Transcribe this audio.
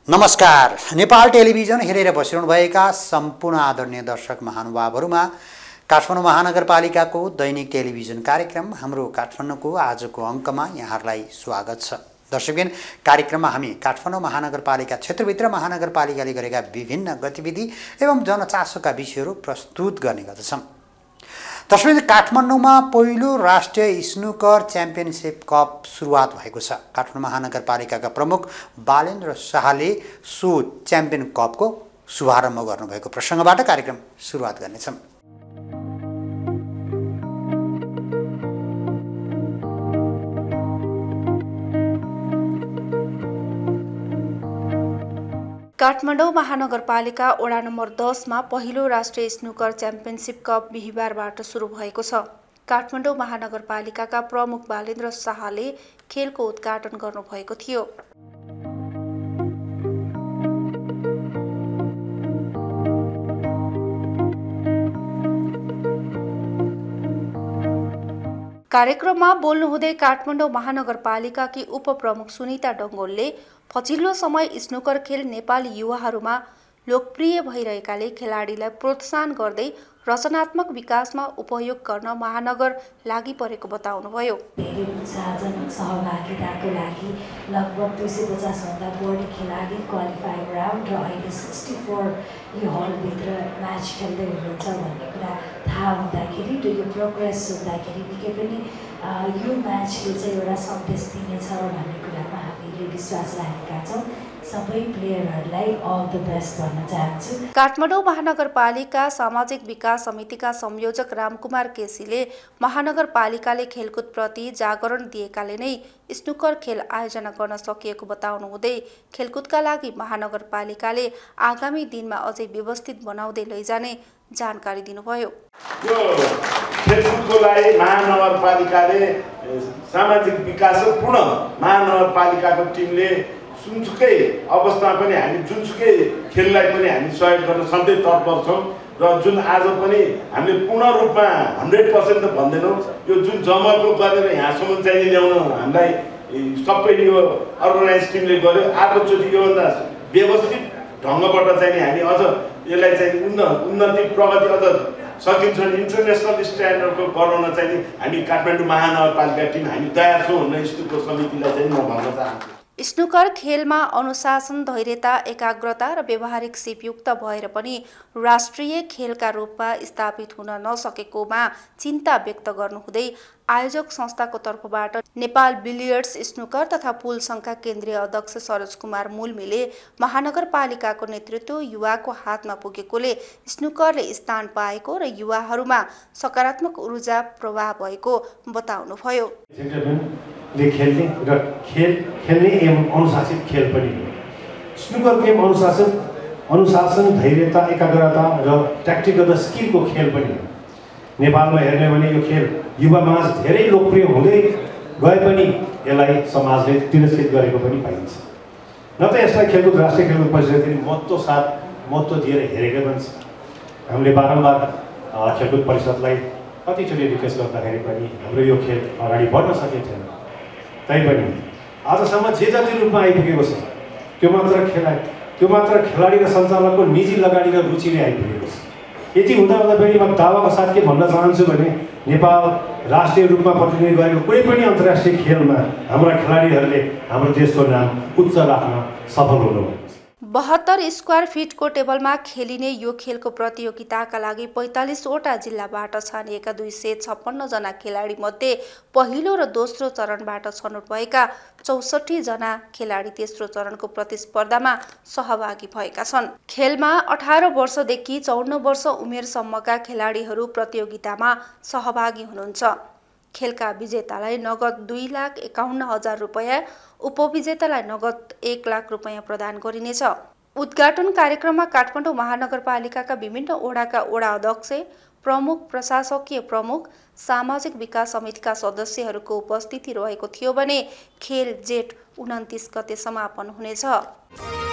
नमस्कार। नेपाल टेलिभिजन हेरेर बसिरहनुभएका सम्पूर्ण आदरणीय दर्शक महानुभावहरूमा काठमाडौँ महानगरपालिकाको दैनिक टेलिभिजन कार्यक्रम हाम्रो काठमाडौँको आजको अङ्कमा यहाँहरूलाई स्वागत छ। दर्शकबिन, कार्यक्रममा हामी काठमाडौँ महानगरपालिका क्षेत्रभित्र महानगरपालिकाले गरेका विभिन्न गतिविधि एवं जनचासोका विषयहरू प्रस्तुत गर्ने गर्दछौँ। दर्शकबिन, काठमाडौँमा पहिलो राष्ट्रिय स्नुकर च्याम्पियनसिप कप सुरुवात भएको छ। काठमाडौँ महानगरपालिकाका प्रमुख बालेन्द्र शाहले सो च्याम्पियन कपको शुभारम्भ गर्नुभएको प्रसङ्गबाट कार्यक्रम सुरुवात गर्नेछौँ। काठमाडौँ महानगरपालिका वडा नम्बर 10 मा पहिलो राष्ट्रिय स्नुकर च्याम्पियनसिप कप बिहिबारबाट सुरु भएको छ। काठमाडौँ महानगरपालिकाका प्रमुख बालेन्द्र शाहले खेलको उद्घाटन गर्नुभएको थियो। कार्यक्रममा बोल्नुहुँदै काठमाडौँ महानगरपालिकाकी उपप्रमुख सुनिता डङ्गोलले पछिल्लो समय स्नुकर खेल नेपाली युवाहरूमा लोकप्रिय भइरहेकाले खेलाडीलाई प्रोत्साहन गर्दै रचनात्मक विकासमा उपयोग गर्न महानगर लागि परेको बताउनुभयो। धेरै उत्साहजनक सहभागिताको लागि लगभग 250 भन्दा बढी खेलाडी क्वालिफाइङ राउन्ड र अहिले 64 यो हलभित्र म्याच खेल्दै हुनुहुन्छ भन्ने कुरा थाहा हुँदाखेरि र यो प्रोग्रेस हुँदाखेरि निकै पनि यो म्याचले चाहिँ एउटा सन्देश दिनेछ भन्ने कुरामा हामीले विश्वास राखेका छौँ। सबै प्लेयरहरूलाई अल द बेस्ट भन्न चाहन्छु। काठमाडौँ महानगरपालिका सामाजिक विकास समितिका संयोजक रामकुमार केसीले महानगरपालिकाले खेलकुदप्रति जागरण दिएकाले नै स्नुकर खेल आयोजना गर्न सकिएको बताउनु हुँदै खेलकुदका लागि महानगरपालिकाले आगामी दिनमा अझै व्यवस्थित बनाउँदै लैजाने जानकारी दिनुभयो। यो खेलकुदको लागि महानगरपालिकाले सामाजिक विकास पूर्ण महानगरपालिकाको टिमले जुनसुकै अवस्थामा पनि हामी जुनसुकै खेललाई पनि हामी सहयोग गर्न सधैँ तत्पर छौँ र जुन आज पनि हामीले पूर्ण रूपमा 100% त भन्दैनौँ, यो जुन जमर्को गरेर यहाँसम्म चाहिँ ल्याउन हामीलाई सबै यो अर्गनाइज टिमले गर्यो। आगोचोटि योभन्दा व्यवस्थित ढङ्गबाट चाहिँ हामी अझ यसलाई चाहिँ उन्नति प्रगति अझ सकिन्छ इन्टरनेसनल स्ट्यान्डर्डको गराउन चाहिँ हामी काठमाडौँ महानगरपालिका टिम हामी तयार छौँ भन्ने स्कुलको समितिलाई चाहिँ म भन्न चाहन्छु। स्नुकर खेलमा अनुशासन, धैर्यता, एकाग्रता र व्यवहारिक सिपयुक्त भएर पनि राष्ट्रिय खेलका रूपमा स्थापित हुन नसकेकोमा चिन्ता व्यक्त गर्नुहुँदै आयोजक संस्थाको तर्फबाट नेपाल बिलियर्ड्स स्नुकर तथा पुल सङ्घका केन्द्रीय अध्यक्ष सरोज कुमार मुल्मीले महानगरपालिकाको नेतृत्व युवाको हातमा पुगेकोले स्नुकरले स्थान पाएको र युवाहरूमा सकारात्मक ऊर्जा प्रवाह भएको बताउनुभयो। खेल्ने र खेल्ने एवं अनुशासित खेल पनि हो। स्नुकर गेम अनुशासन, धैर्यता, एकाग्रता र ट्याक्टिकल स्किलको खेल पनि हो। नेपालमा हेर्ने भने यो खेल युवामाझ धेरै लोकप्रिय हुँदै गए पनि यसलाई समाजले तिरस्कृत गरेको पनि पाइन्छ। न त यसलाई खेलकुद राष्ट्रिय खेलकुद परिषदले महत्त्व दिएर हेरेकै पनि छ। हामीले बारम्बार खेलकुद परिषदलाई कतिचोटि रिक्वेस्ट गर्दाखेरि पनि हाम्रो यो खेल अगाडि बढ्न सकेको छैन। तैपनि आजसम्म जे जति रूपमा आइपुगेको छ त्यो मात्र खेलाडी र सञ्चालकको निजी लगानी र रुचिले आइपुगेको छ। यति हुँदाहुँदै म दावाको साथ के भन्न चाहन्छु भने नेपाल राष्ट्रिय रूपमा प्रतिनिधित्व गरेको कुनै पनि अन्तर्राष्ट्रिय खेलमा हाम्रा खेलाडीहरूले हाम्रो देशको नाम उच्च राख्न सफल हुनुभयो। 72 स्क्वायर फिटको टेबलमा खेलिने यो खेलको प्रतियोगिताका लागि 45 वटा जिल्लाबाट छानिएका 256 जना खेलाडी मध्ये पहिलो र दोस्रो चरणबाट छनौट भएका 64 जना खेलाडी तेस्रो चरणको प्रतिस्पर्धामा सहभागी भएका छन्। खेलमा 18 वर्षदेखि 54 वर्ष उमेरसम्मका खेलाडीहरू प्रतियोगितामा सहभागी हुनुहुन्छ। खेलका विजेतालाई नगद 2,51,000 रुपैयाँ, उपविजेतालाई नगद 1 लाख रुपैयाँ प्रदान गरिनेछ। उद्घाटन कार्यक्रममा काठमाडौँ महानगरपालिकाका विभिन्न वडाका वडा अध्यक्ष, प्रमुख, प्रशासकीय प्रमुख, सामाजिक विकास समितिका सदस्यहरूको उपस्थिति रहेको थियो भने खेल जेठ 29 गते समापन हुनेछ।